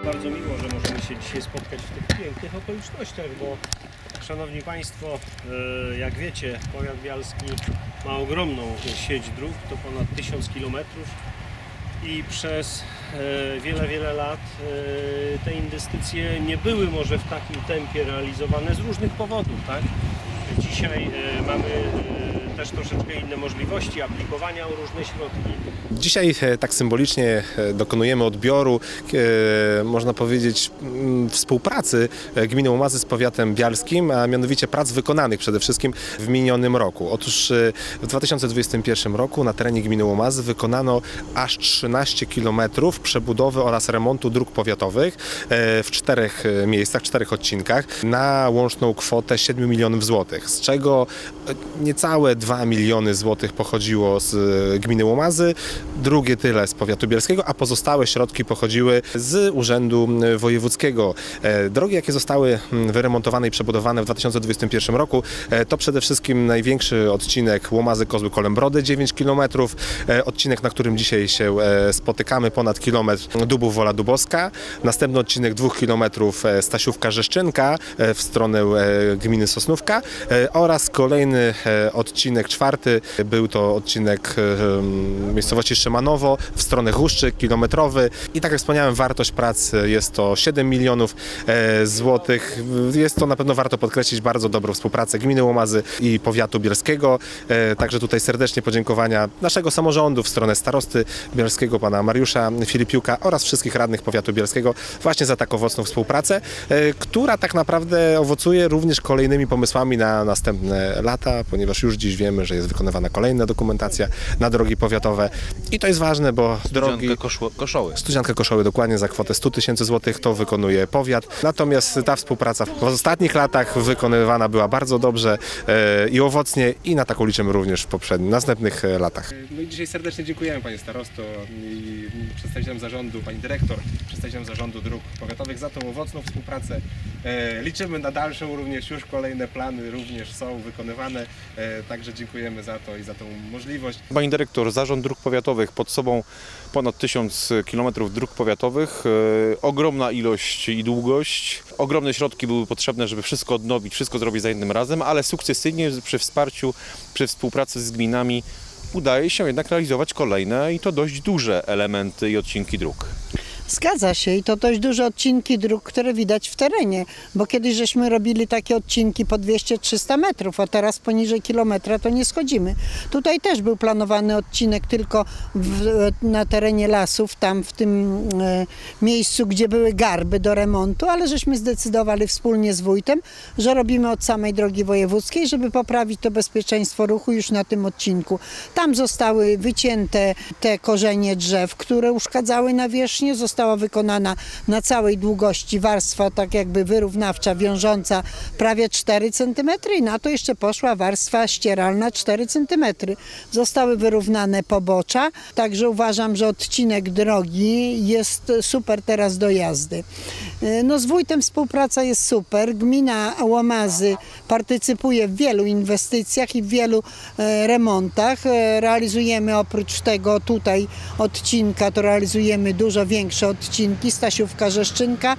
Bardzo miło, że możemy się dzisiaj spotkać w tych pięknych okolicznościach, bo szanowni Państwo, jak wiecie, powiat bialski ma ogromną sieć dróg, to ponad 1000 km i przez wiele lat te inwestycje nie były może w takim tempie realizowane z różnych powodów, tak? Dzisiaj mamy też troszeczkę inne możliwości aplikowania o różne środki. Dzisiaj tak symbolicznie dokonujemy odbioru, można powiedzieć, współpracy gminy Łomazy z powiatem bialskim, a mianowicie prac wykonanych przede wszystkim w minionym roku. Otóż w 2021 roku na terenie gminy Łomazy wykonano aż 13 km przebudowy oraz remontu dróg powiatowych w 4 miejscach, 4 odcinkach na łączną kwotę 7 milionów złotych, z czego niecałe 2 miliony złotych pochodziło z gminy Łomazy, drugie tyle z powiatu bielskiego, a pozostałe środki pochodziły z Urzędu Wojewódzkiego. Drogi, jakie zostały wyremontowane i przebudowane w 2021 roku, to przede wszystkim największy odcinek Łomazy-Kozły-Kolębrody, 9 km, odcinek, na którym dzisiaj się spotykamy, ponad kilometr Dubów-Wola Dubowska, następny odcinek 2 km Stasiówka-Rzeszczynka w stronę gminy Sosnówka oraz kolejny odcinek, 4, był to odcinek miejscowości Szymanowo w stronę Huszczy, kilometrowy i tak jak wspomniałem, wartość prac jest to 7 milionów złotych. Jest to na pewno, warto podkreślić, bardzo dobrą współpracę gminy Łomazy i powiatu bielskiego. Także tutaj serdecznie podziękowania naszego samorządu w stronę starosty bielskiego, pana Mariusza Filipiuka oraz wszystkich radnych powiatu bielskiego właśnie za taką owocną współpracę, która tak naprawdę owocuje również kolejnymi pomysłami na następne lata, ponieważ już dziś wiemy, że jest wykonywana kolejna dokumentacja na drogi powiatowe i to jest ważne, bo drogi... Koszoły. Studziankę Koszoły dokładnie za kwotę 100 000 złotych to wykonuje powiat. Natomiast ta współpraca w ostatnich latach wykonywana była bardzo dobrze i owocnie i na taką liczymy również w następnych latach. No i dzisiaj serdecznie dziękujemy, panie starosto i przedstawicielom zarządu, pani dyrektor, przedstawicielom zarządu dróg powiatowych za tą owocną współpracę. Liczymy na dalszą również, już kolejne plany również są wykonywane, także dziękujemy za to i za tą możliwość. Pani dyrektor, zarząd dróg powiatowych, pod sobą ponad 1000 km dróg powiatowych, ogromna ilość i długość, ogromne środki były potrzebne, żeby wszystko odnowić, wszystko zrobić za jednym razem, ale sukcesywnie przy wsparciu, przy współpracy z gminami udaje się jednak realizować kolejne i to dość duże elementy i odcinki dróg. Zgadza się i to dość duże odcinki dróg, które widać w terenie, bo kiedyś żeśmy robili takie odcinki po 200-300 metrów, a teraz poniżej kilometra to nie schodzimy. Tutaj też był planowany odcinek tylko na terenie lasów, tam w tym miejscu, gdzie były garby do remontu, ale żeśmy zdecydowali wspólnie z wójtem, że robimy od samej drogi wojewódzkiej, żeby poprawić to bezpieczeństwo ruchu już na tym odcinku. Tam zostały wycięte te korzenie drzew, które uszkadzały nawierzchnię, została wykonana na całej długości warstwa tak jakby wyrównawcza, wiążąca prawie 4 cm i na to jeszcze poszła warstwa ścieralna 4 cm. Zostały wyrównane pobocza, także uważam, że odcinek drogi jest super teraz do jazdy. No z wójtem współpraca jest super. Gmina Łomazy partycypuje w wielu inwestycjach i w wielu remontach. Realizujemy oprócz tego tutaj odcinka, to realizujemy dużo większe odcinki, Stasiówka-Rzeszczynka,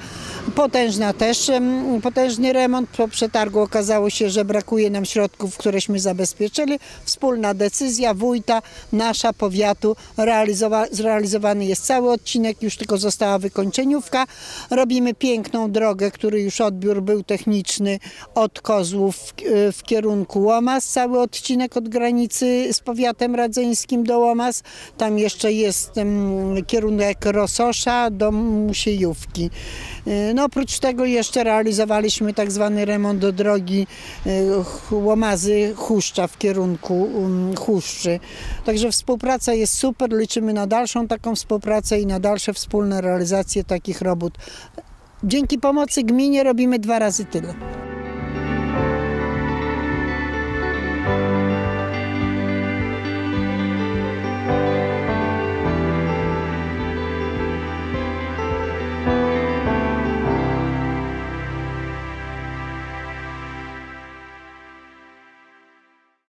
potężny remont. Po przetargu okazało się, że brakuje nam środków, któreśmy zabezpieczyli. Wspólna decyzja wójta, nasza, powiatu, zrealizowany jest cały odcinek, już tylko została wykończeniówka. Robimy piękną drogę, który już odbiór był techniczny od Kozłów w kierunku Łomaz, cały odcinek od granicy z powiatem radzyńskim do Łomaz. Tam jeszcze jest kierunek Rososza do Musiejówki. No, oprócz tego jeszcze realizowaliśmy tak zwany remont do drogi Łomazy-Huszcza w kierunku Huszczy. Także współpraca jest super, liczymy na dalszą taką współpracę i na dalsze wspólne realizacje takich robót. Dzięki pomocy gminie robimy 2 razy tyle.